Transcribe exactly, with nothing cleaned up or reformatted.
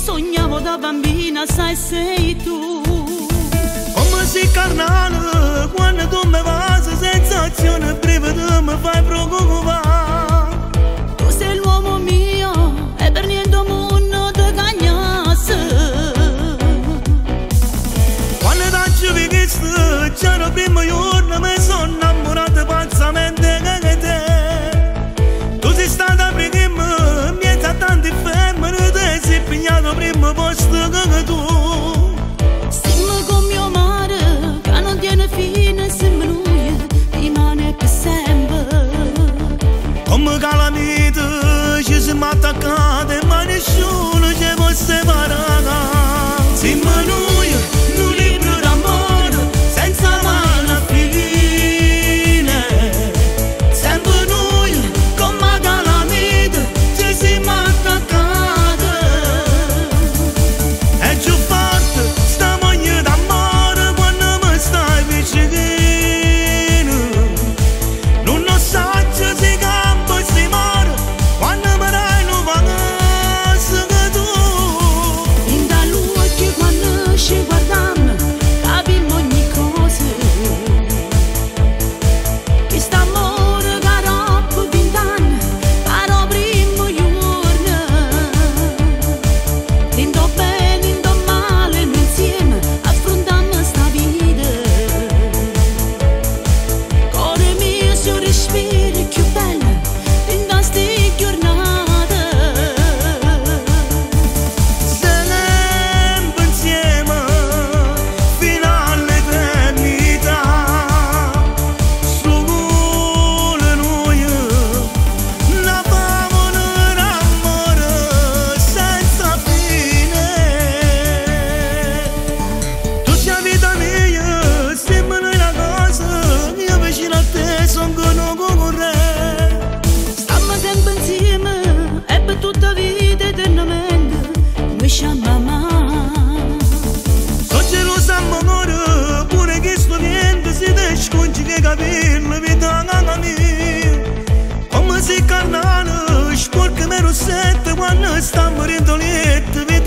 sognavo da bambina, sai, sei tu. Come sei carnale quando tu mi fai sensazione, brivido mi fai preoccupare. Tu sei l'uomo mio e per niente mondo ti cagnasse. Quando ti ho visto, c'era il primo giorno, mi sono innamorato pazzamente che te. Tu sei stata prima, mi hai dato tanti femmine, ti sei impegnato primo posto che tu. Stiamo con mio mare, che non tiene fine, se me lui rimane per sempre. Come calamita, ci siamo attaccati, ma nessuno ci può separare. Siamo noi, un libro d'amore, senza mano fine. Sempre noi, come calamita, ci siamo attaccati. È più forte, sta moglie d'amore, quando mi stai vicino. Non lo so se si campa e si muore, quando mi dai non vacanza che tu. In dall'occhio quando ci guardiamo, capiamo ogni cosa. Questo amore che dopo vent'anni, però primo giorno. Lindo bene, lindo male, noi insieme affrontiamo sta vita. Cuore mio, se respiri più bello, in queste giornate. Sempre insieme fino all'eternità. Solo noi ne famo un amore senza fine. Tutta vita mia sembra una cosa, io vicino a te sono con un concorrente. Stiamo sempre insieme e per tutta vita eternamente noi ci amiamo. So gelosa amore, pure che sto niente si te sconci che capirmi vita nana mia. Come sei carnale, sporca me rossetta quando sta morendo lieta,